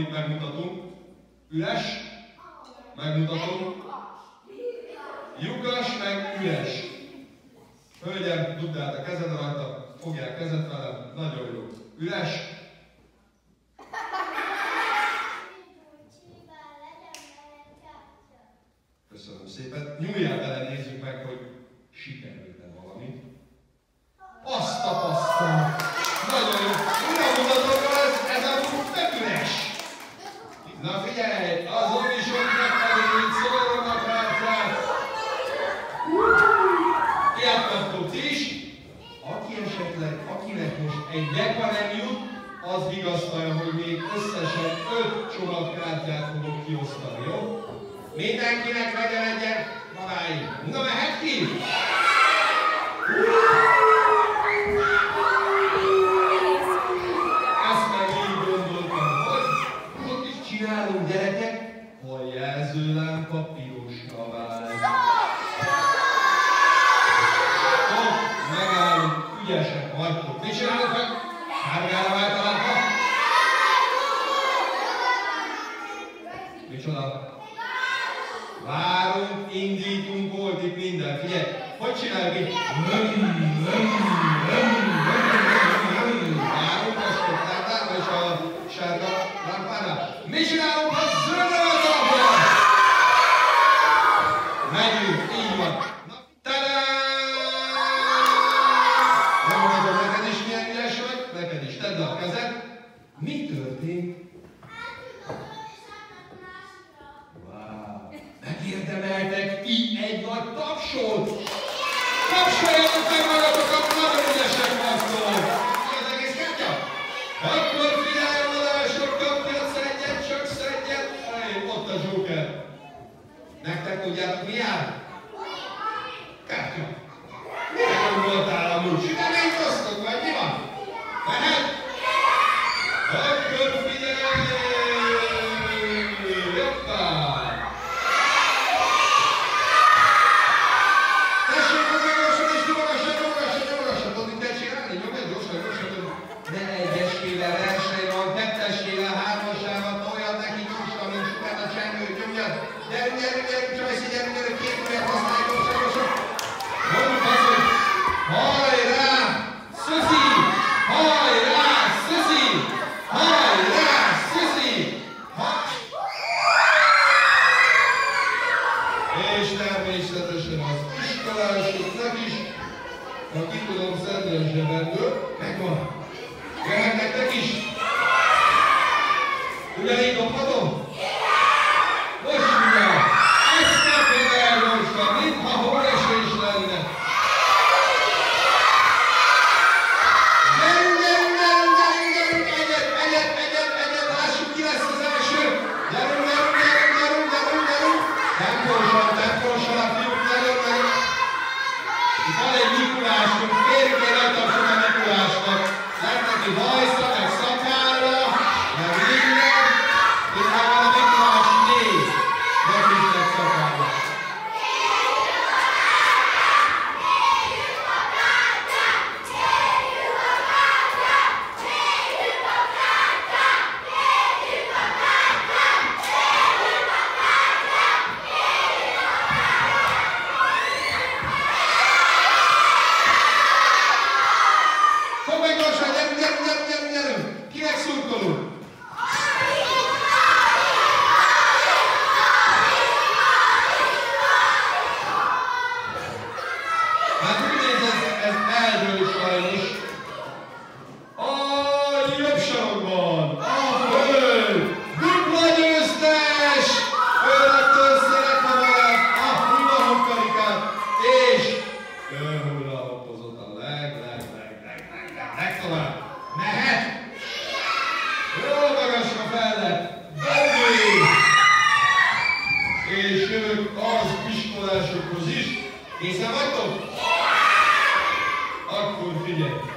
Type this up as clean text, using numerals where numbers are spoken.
amit megmutatunk. Üres, megmutatom. Lyukas, meg üres. Hölgyem, dugd át a kezed rajta, fogják kezed velem, nagyon jó. Üres. Köszönöm szépen. Nyúljál bele, nézzük meg, hogy sikerült-e valami. Azt tapasztal! Nagyon jó! Uram, mutatom, ez a meg üres! Na figyelj, az omisoknak pedig így szólom a kártyát. Ilyet kaptok ti is. Aki esetleg, akinek most egy deka nem jut, az vigasztalja, hogy még összesen 5 csomagkártyát fogok kiosztani, jó? Mindenkinek legyen egyet, magáig. Na, mehet ki? Ezt meg így gondoltam, hogy ott is csinálunk, gyerekek, ha a jelzőlámpa pirosra válik. Ott megállunk, ügyesek vagytok. Mit csinálunk meg? Sárgára vált a lámpa? Micsoda? Várunk, indítunk, oldjuk minden. Figyelj, hogy csináljuk így? Várunk a stop lámpára és a sárga lámpára. Mi csinálunk, ha zöldre a lámpa? Megyünk, így van. Tadám! Nem mondom, neked is milyen ügyes vagy? Neked is. Tedd le a kezed. Mi történt? Megérdemeltek így egy nagy tapsot! Tapsoljatok meg magatokat, nagyon ügyesek vagytok! Mi az egész kártya? Akkor figyelj oda, sok kapjat, szedjen, csak szedjen! Ott a Joker! Nektek tudjátok mi jár? Kártya! Mire gondoltál amúgy? Sikerült osztok, vagy mi van? Mehet? Akkor figyelj! Jobbá! És természetesen az iskolásoknak is, ha ki tudom szedni a zsebemből, megvan. Jöhet nektek is? Ugyanígy dobhatom? Most mindjárt! Ezt neked elgyorsan, mintha hóesés lenne. Gyerünk, gyerünk, gyerünk, gyerünk, gyerünk, egyet, lássuk ki lesz az első. Gyerünk, gyerünk, gyerünk, gyerünk, gyerünk, gyerünk. Tempósan a fiúk, nagyon. Itt van egy Mikulásunk, kérjük egy nagy tapsot a Mikulásnak. Lett neki hajsza, meg szakálla, meg minden. Itt már van a Mikulás 4. Neki is lett szakálla. Gyerünk! Kinek szurkolunk? Hát úgy néz ez eldől sajnos. A jobb sarokban, a föld, dupla győztes! Őrlektől szerethamarát, a hullahopkarikát, és hullahoppozott a legtovább. Mehet! Jó magasra fel lett! Dobni! És jövök az iskolásokhoz is. Készen vagytok? Akkor figyelj!